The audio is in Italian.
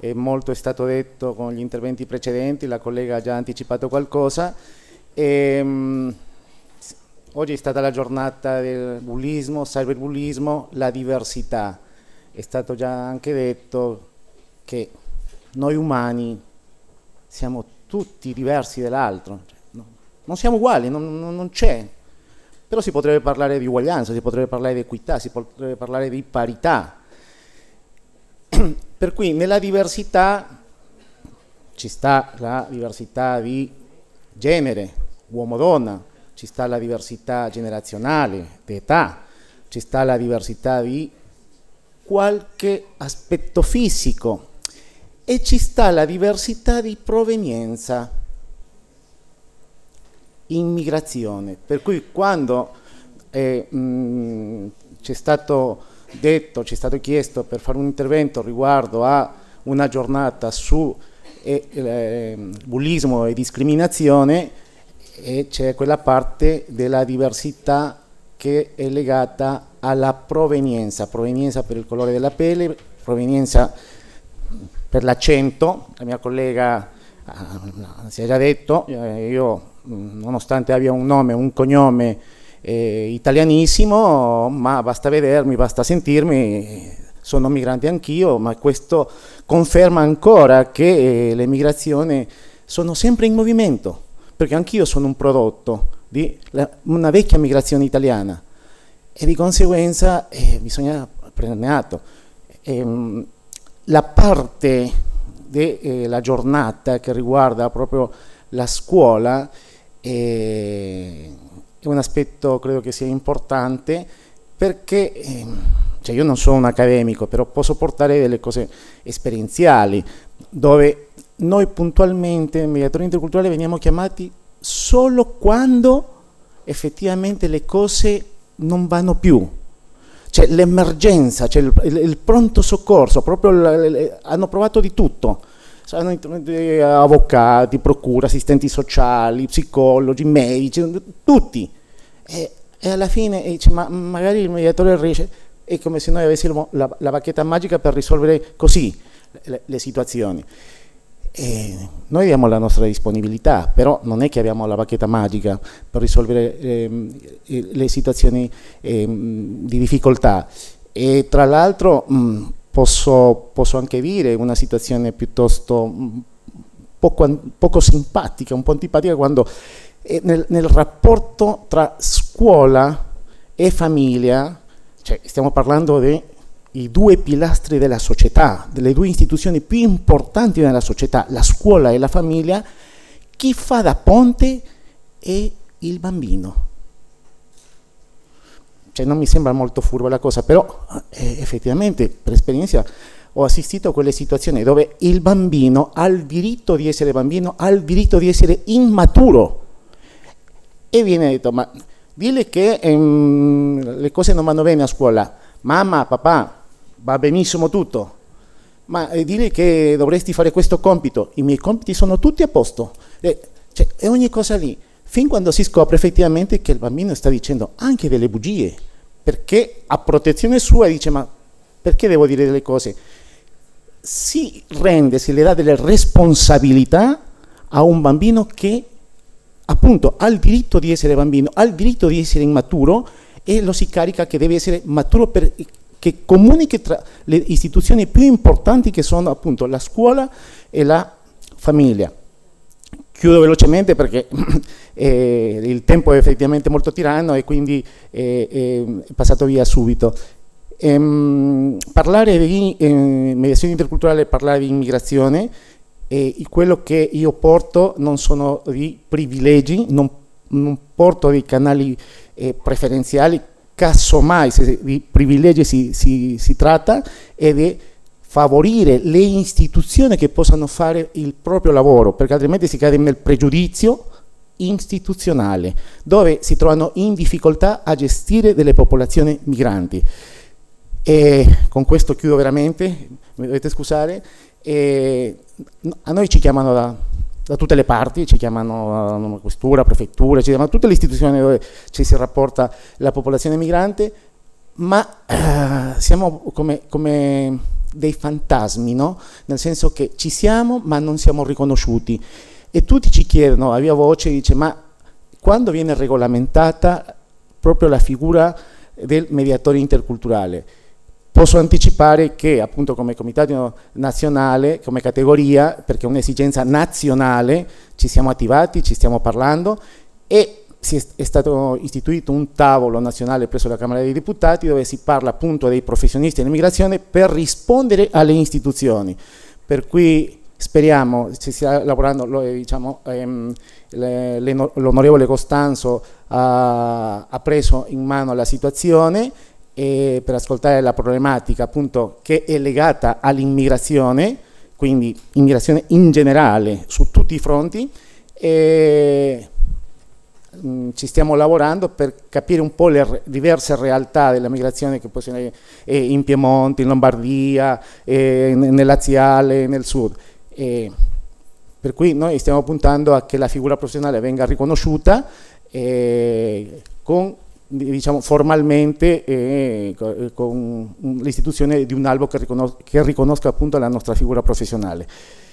molto è stato detto con gli interventi precedenti, la collega ha già anticipato qualcosa. Oggi è stata la giornata del bullismo, cyberbullismo, la diversità. È stato già anche detto che noi umani siamo tutti diversi dall'altro, non siamo uguali, non c'è. Però si potrebbe parlare di uguaglianza, si potrebbe parlare di equità, si potrebbe parlare di parità. Per cui nella diversità ci sta la diversità di genere, uomo-donna, ci sta la diversità generazionale, di età, ci sta la diversità di qualche aspetto fisico e ci sta la diversità di provenienza, immigrazione. Per cui quando c'è stato detto, ci è stato chiesto per fare un intervento riguardo a una giornata su bullismo e discriminazione, e c'è quella parte della diversità che è legata alla provenienza per il colore della pelle, provenienza per l'accento. La mia collega si è già detto, io nonostante abbia un nome, un cognome italianissimo, ma basta vedermi, basta sentirmi, sono migrante anch'io, ma questo conferma ancora che le migrazioni sono sempre in movimento, perché anch'io sono un prodotto di una vecchia migrazione italiana e di conseguenza bisogna prenderne atto. La parte della giornata che riguarda proprio la scuola è un aspetto, credo che sia importante, perché cioè io non sono un accademico, però posso portare delle cose esperienziali, dove noi puntualmente, mediatori interculturali, veniamo chiamati solo quando effettivamente le cose non vanno più. C'è l'emergenza, c'è il pronto soccorso, proprio hanno provato di tutto. Avvocati, procura, assistenti sociali, psicologi, medici, tutti. E alla fine dice, ma magari il mediatore riesce, è come se noi avessimo la bacchetta magica per risolvere così le situazioni. Noi diamo la nostra disponibilità, però non è che abbiamo la bacchetta magica per risolvere le situazioni di difficoltà. E tra l'altro posso anche dire una situazione piuttosto poco simpatica, un po' antipatica, quando nel rapporto tra scuola e famiglia, cioè stiamo parlando dei due pilastri della società, delle due istituzioni più importanti nella società, la scuola e la famiglia, chi fa da ponte è il bambino. Cioè non mi sembra molto furba la cosa, però effettivamente per esperienza ho assistito a quelle situazioni dove il bambino ha il diritto di essere bambino, ha il diritto di essere immaturo, e viene detto, ma dile che le cose non vanno bene a scuola, mamma, papà, va benissimo tutto, ma dile che dovresti fare questo compito, i miei compiti sono tutti a posto, cioè, e ogni cosa lì, fin quando si scopre effettivamente che il bambino sta dicendo anche delle bugie, perché a protezione sua dice, ma perché devo dire delle cose? Si le dà delle responsabilità a un bambino che appunto ha il diritto di essere bambino, ha il diritto di essere immaturo, e lo si carica che deve essere maturo che comunichi tra le istituzioni più importanti, che sono appunto la scuola e la famiglia. Chiudo velocemente perché il tempo è effettivamente molto tiranno e quindi è passato via subito. Parlare di mediazione interculturale, parlare di immigrazione, quello che io porto non sono di privilegi, non porto dei canali preferenziali, casomai se di privilegi si tratta, è di favorire le istituzioni che possano fare il proprio lavoro, perché altrimenti si cade nel pregiudizio istituzionale, dove si trovano in difficoltà a gestire delle popolazioni migranti. E con questo chiudo veramente, mi dovete scusare. A noi ci chiamano da tutte le parti, ci chiamano questura, prefettura, ci chiamano tutte le istituzioni dove ci si rapporta la popolazione migrante, ma siamo come dei fantasmi, no? Nel senso che ci siamo ma non siamo riconosciuti. E tutti ci chiedono a via voce, dice, ma quando viene regolamentata proprio la figura del mediatore interculturale? Posso anticipare che appunto come comitato nazionale, come categoria, perché è un'esigenza nazionale, ci siamo attivati, ci stiamo parlando e è stato istituito un tavolo nazionale presso la Camera dei Deputati dove si parla appunto dei professionisti dell'immigrazione per rispondere alle istituzioni. Per cui speriamo, ci stia lavorando, diciamo, l'onorevole Costanzo ha preso in mano la situazione per ascoltare la problematica appunto che è legata all'immigrazione, quindi immigrazione in generale su tutti i fronti, e ci stiamo lavorando per capire un po' le diverse realtà della migrazione che possono essere in Piemonte, in Lombardia, nel Laziale, nel sud. Per cui noi stiamo puntando a che la figura professionale venga riconosciuta con, diciamo, formalmente con l'istituzione di un albo che riconosca appunto la nostra figura professionale.